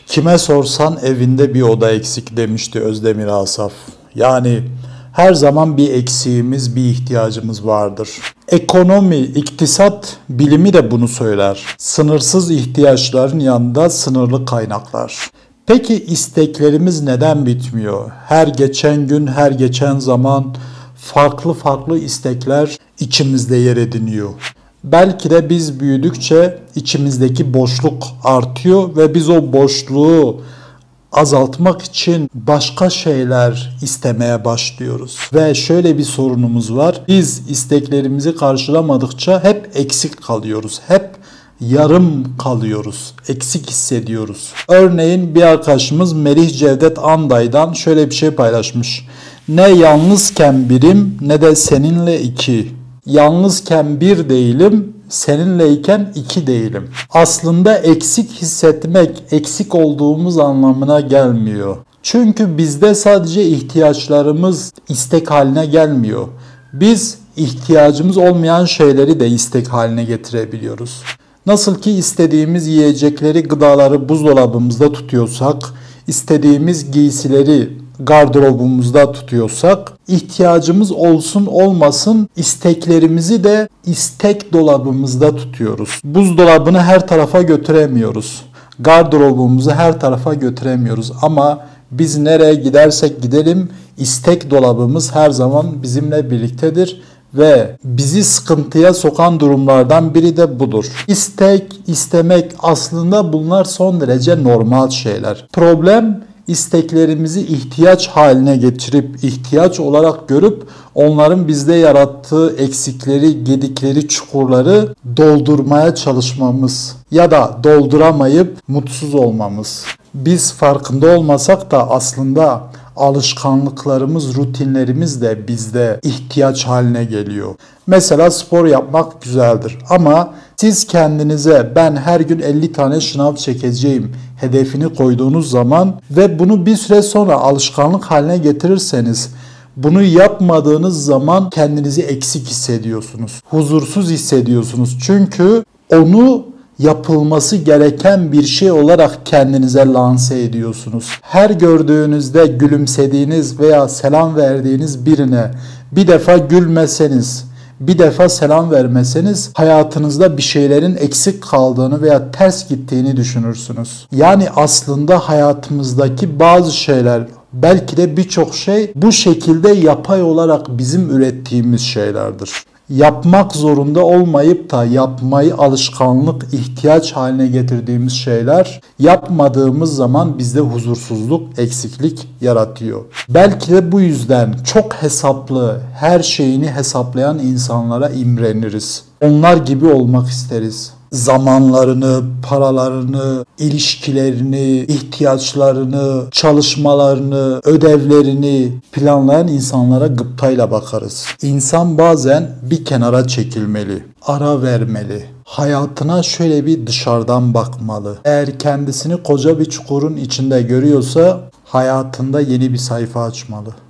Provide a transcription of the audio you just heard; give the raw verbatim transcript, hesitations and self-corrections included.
Kime sorsan evinde bir oda eksik demişti Özdemir Asaf. Yani her zaman bir eksiğimiz, bir ihtiyacımız vardır. Ekonomi, iktisat bilimi de bunu söyler. Sınırsız ihtiyaçların yanında sınırlı kaynaklar. Peki isteklerimiz neden bitmiyor? Her geçen gün, her geçen zaman farklı farklı istekler içimizde yer ediniyor. Belki de biz büyüdükçe içimizdeki boşluk artıyor ve biz o boşluğu azaltmak için başka şeyler istemeye başlıyoruz. Ve şöyle bir sorunumuz var. Biz isteklerimizi karşılamadıkça hep eksik kalıyoruz. Hep yarım kalıyoruz. Eksik hissediyoruz. Örneğin bir arkadaşımız Melih Cevdet Anday'dan şöyle bir şey paylaşmış. Ne yalnızken birim ne de seninle iki. Yalnızken bir değilim, seninleyken iki değilim. Aslında eksik hissetmek, eksik olduğumuz anlamına gelmiyor. Çünkü bizde sadece ihtiyaçlarımız istek haline gelmiyor. Biz ihtiyacımız olmayan şeyleri de istek haline getirebiliyoruz. Nasıl ki istediğimiz yiyecekleri, gıdaları buzdolabımızda tutuyorsak, istediğimiz giysileri gardırobumuzda tutuyorsak, ihtiyacımız olsun olmasın isteklerimizi de istek dolabımızda tutuyoruz. Buzdolabını her tarafa götüremiyoruz. Gardırobumuzu her tarafa götüremiyoruz ama biz nereye gidersek gidelim istek dolabımız her zaman bizimle birliktedir. Ve bizi sıkıntıya sokan durumlardan biri de budur. İstek, istemek aslında bunlar son derece normal şeyler. Problem isteklerimizi ihtiyaç haline getirip, ihtiyaç olarak görüp onların bizde yarattığı eksikleri, gedikleri, çukurları doldurmaya çalışmamız ya da dolduramayıp mutsuz olmamız. Biz farkında olmasak da aslında alışkanlıklarımız, rutinlerimiz de bizde ihtiyaç haline geliyor. Mesela spor yapmak güzeldir ama siz kendinize ben her gün elli tane şınav çekeceğim hedefini koyduğunuz zaman ve bunu bir süre sonra alışkanlık haline getirirseniz bunu yapmadığınız zaman kendinizi eksik hissediyorsunuz. Huzursuz hissediyorsunuz. Çünkü onu yapılması gereken bir şey olarak kendinize lanse ediyorsunuz. Her gördüğünüzde gülümsediğiniz veya selam verdiğiniz birine bir defa gülmeseniz, bir defa selam vermeseniz hayatınızda bir şeylerin eksik kaldığını veya ters gittiğini düşünürsünüz. Yani aslında hayatımızdaki bazı şeyler, belki de birçok şey bu şekilde yapay olarak bizim ürettiğimiz şeylerdir. Yapmak zorunda olmayıp da yapmayı alışkanlık, ihtiyaç haline getirdiğimiz şeyler yapmadığımız zaman bizde huzursuzluk, eksiklik yaratıyor. Belki de bu yüzden çok hesaplı, her şeyini hesaplayan insanlara imreniriz. Onlar gibi olmak isteriz. Zamanlarını, paralarını, ilişkilerini, ihtiyaçlarını, çalışmalarını, ödevlerini planlayan insanlara gıptayla bakarız. İnsan bazen bir kenara çekilmeli, ara vermeli. Hayatına şöyle bir dışarıdan bakmalı. Eğer kendisini koca bir çukurun içinde görüyorsa hayatında yeni bir sayfa açmalı.